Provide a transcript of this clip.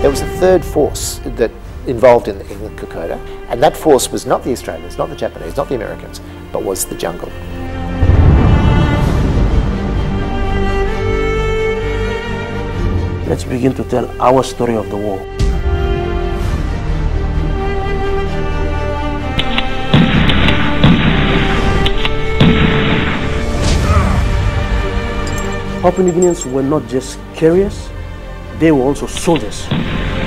There was a third force that involved in the Kokoda, and that force was not the Australians, not the Japanese, not the Americans, but was the jungle. Let's begin to tell our story of the war. Papua New Guineans were not just carriers, they were also soldiers.